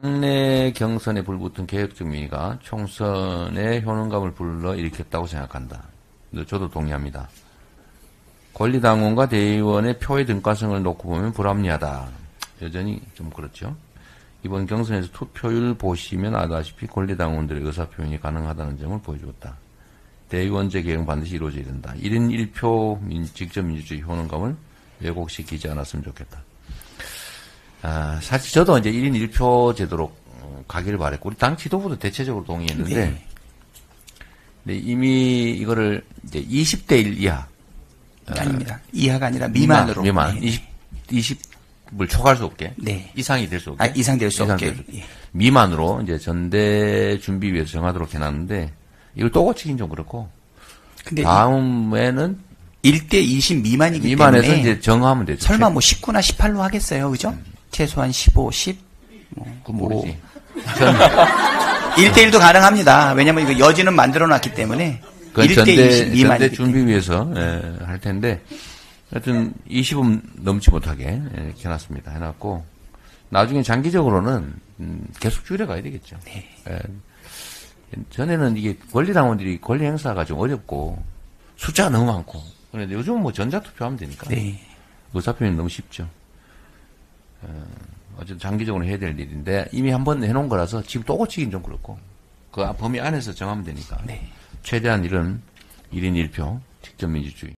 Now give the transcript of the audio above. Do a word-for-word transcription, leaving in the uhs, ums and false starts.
당내 경선에 불붙은 개혁적 민의가 총선에 효능감을 불러일으켰다고 생각한다. 저도 동의합니다. 권리당원과 대의원의 표의 등가성을 놓고 보면 불합리하다. 여전히 좀 그렇죠. 이번 경선에서 투표율 보시면 아다시피 권리당원들의 의사표현이 가능하다는 점을 보여주었다. 대의원제 개혁은 반드시 이루어져야 된다. 일 인 일 표 직접민주주의 효능감을 왜곡시키지 않았으면 좋겠다. 아, 사실 저도 이제 일 인 일 표 제도로 가기를 바랬고, 우리 당 지도부도 대체적으로 동의했는데, 네. 네, 이미 이거를 이제 이십 대 일 이하. 아닙니다. 이하가 아니라 미만으로. 미만. 네. 이십, 이십을 초과할 수 없게. 네. 이상이 될 수 없게. 아, 이상 될 수 이상 없게. 될 수, 예. 미만으로 이제 전대 준비위에서 정하도록 해놨는데, 이걸 또 고치긴 좀 그렇고, 근데 다음에는 일 대 이십 미만이기 미만에서 때문에 이제 정하면 되죠. 설마 뭐 십구나 십팔로 하겠어요, 그죠? 음. 최소한 십오, 십. 뭐, 그건 모르지. 일 대 일도 가능합니다. 왜냐면 이거 여지는 만들어놨기 때문에. 그 전대, 미만 전대 준비위에서 예, 할 텐데, 하여튼 이십은 넘지 못하게 예, 해놨습니다. 해놨고, 나중에 장기적으로는 음, 계속 줄여가야 되겠죠. 네. 예. 전에는 이게 권리당원들이 권리 행사가 좀 어렵고, 숫자가 너무 많고, 그런데 요즘은 뭐 전자투표하면 되니까. 네. 의사표현이 너무 쉽죠. 어, 어쨌든 장기적으로 해야 될 일인데, 이미 한번 해놓은 거라서 지금 또 고치긴 좀 그렇고, 그 범위 안에서 정하면 되니까. 네. 최대한 이런 일 인 일 표, 직접 민주주의.